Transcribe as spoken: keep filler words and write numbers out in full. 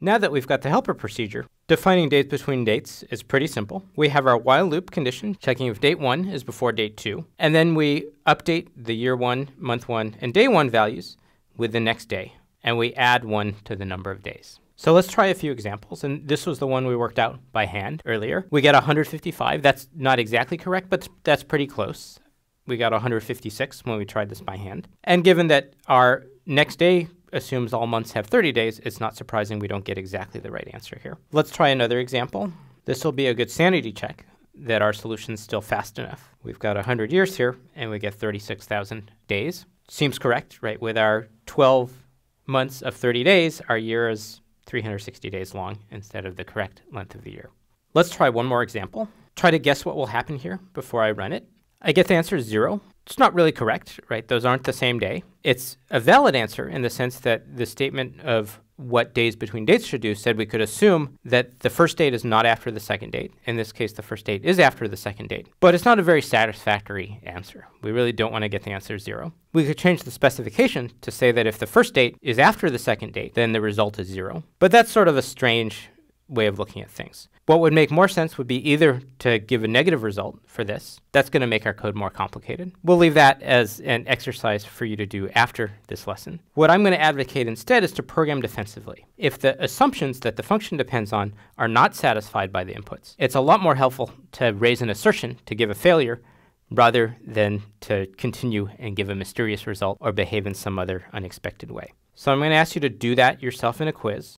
Now that we've got the helper procedure, defining dates between dates is pretty simple. We have our while loop condition, checking if date one is before date two, and then we update the year one, month one, and day one values with the next day, and we add one to the number of days. So let's try a few examples, and this was the one we worked out by hand earlier. We get one hundred fifty-five. That's not exactly correct, but that's pretty close. We got one hundred fifty-six when we tried this by hand. And given that our next day assumes all months have thirty days, it's not surprising we don't get exactly the right answer here. Let's try another example. This will be a good sanity check that our solution's still fast enough. We've got one hundred years here, and we get thirty-six thousand days. Seems correct, right? With our twelve months of thirty days, our year is three hundred sixty days long instead of the correct length of the year. Let's try one more example. Try to guess what will happen here before I run it. I get the answer zero. It's not really correct, right? Those aren't the same day. It's a valid answer in the sense that the statement of what days between dates should do said we could assume that the first date is not after the second date. In this case, the first date is after the second date. But it's not a very satisfactory answer. We really don't want to get the answer zero. We could change the specification to say that if the first date is after the second date, then the result is zero. But that's sort of a strange way of looking at things. What would make more sense would be either to give a negative result for this. That's going to make our code more complicated. We'll leave that as an exercise for you to do after this lesson. What I'm going to advocate instead is to program defensively. If the assumptions that the function depends on are not satisfied by the inputs, it's a lot more helpful to raise an assertion to give a failure rather than to continue and give a mysterious result or behave in some other unexpected way. So I'm going to ask you to do that yourself in a quiz.